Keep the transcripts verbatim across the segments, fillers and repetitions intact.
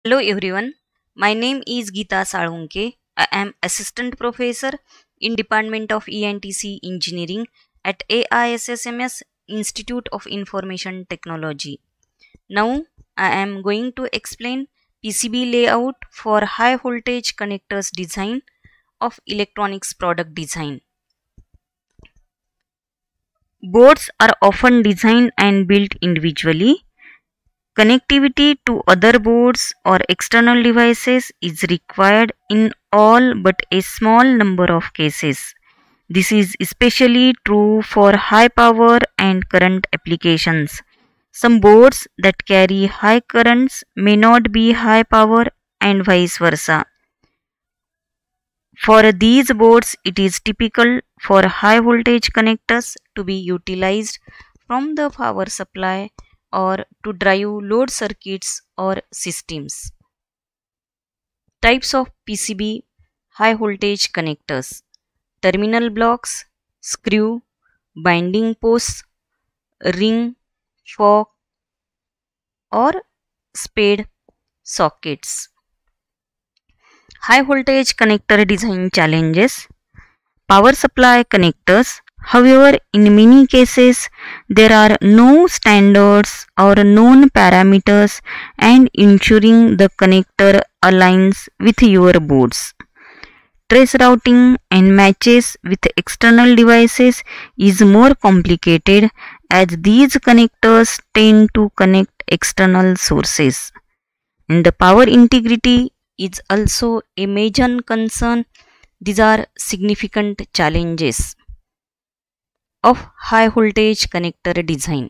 Hello everyone, my name is Geeta Salunke. I am Assistant Professor in Department of E N T C Engineering at A I S S M S Institute of Information Technology. Now I am going to explain P C B layout for high voltage connectors design of electronics product design. Boards are often designed and built individually. Connectivity to other boards or external devices is required in all but a small number of cases. This is especially true for high power and current applications. Some boards that carry high currents may not be high power and vice versa. For these boards, it is typical for high voltage connectors to be utilized from the power supply or to drive load circuits or systems. Types of P C B high voltage connectors: terminal blocks, screw, binding posts, ring, fork, or spade sockets. High voltage connector design challenges: power supply connectors. However, in many cases, there are no standards or known parameters, and ensuring the connector aligns with your boards. Trace routing and matches with external devices is more complicated as these connectors tend to connect external sources. And the power integrity is also a major concern. These are significant challenges of high voltage connector design.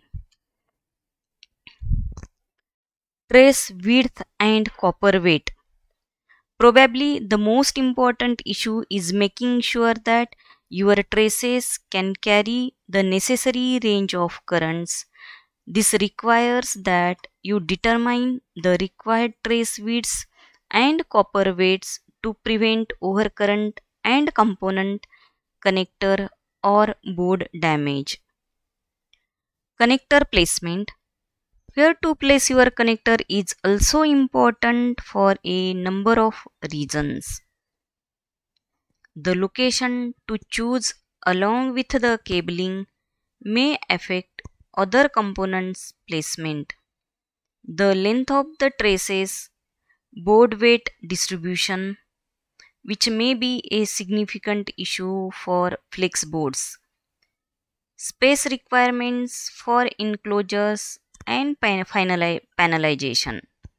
Trace width and copper weight. Probably the most important issue is making sure that your traces can carry the necessary range of currents. This requires that you determine the required trace widths and copper weights to prevent overcurrent and component, connector, or board damage. Connector placement. Where to place your connector is also important for a number of reasons. The location to choose along with the cabling may affect other components placement. The length of the traces, board weight distribution, which may be a significant issue for flex boards. Space requirements for enclosures and panelization.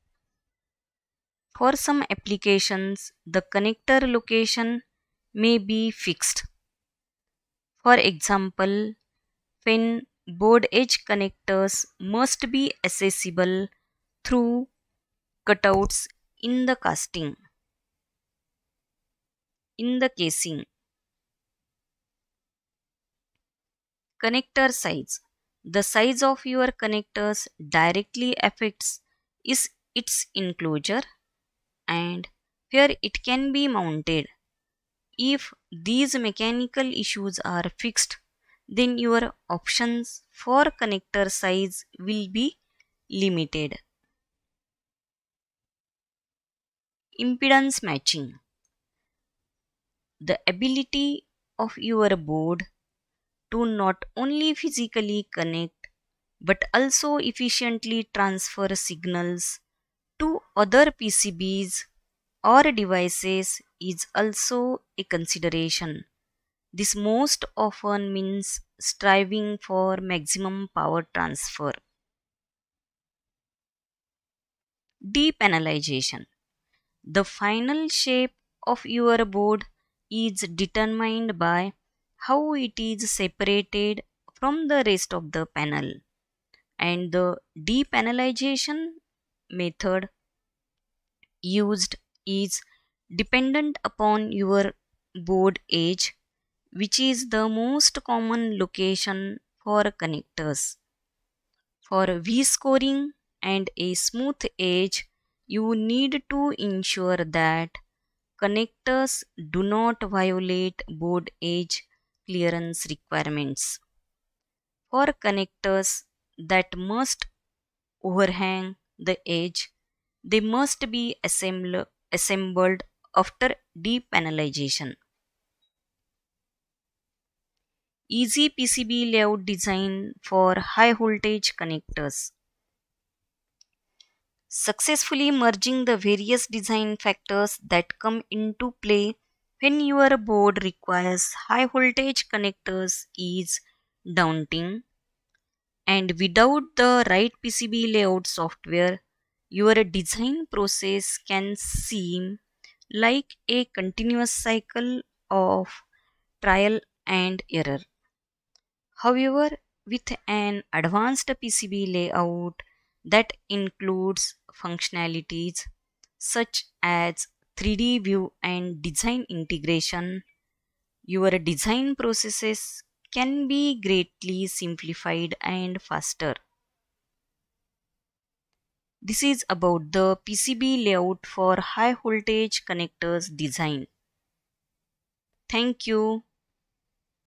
For some applications, the connector location may be fixed. For example, when board edge connectors must be accessible through cutouts in the casting, in the casing. Connector size. The size of your connectors directly affects is its enclosure and where it can be mounted. If these mechanical issues are fixed, then your options for connector size will be limited. Impedance matching. The ability of your board to not only physically connect but also efficiently transfer signals to other P C Bs or devices is also a consideration. This most often means striving for maximum power transfer. Depanelization. The final shape of your board is determined by how it is separated from the rest of the panel, and the depanelization method used is dependent upon your board edge, which is the most common location for connectors. For V scoring and a smooth edge, you need to ensure that connectors do not violate board edge clearance requirements. For connectors that must overhang the edge, They must be assemble, assembled after depanelization. Easy P C B layout design for high voltage connectors. Successfully merging the various design factors that come into play when your board requires high voltage connectors is daunting, and without the right P C B layout software, your design process can seem like a continuous cycle of trial and error. However, with an advanced P C B layout that includes functionalities such as three D view and design integration, your design processes can be greatly simplified and faster. This is about the P C B layout for high voltage connectors design. Thank you.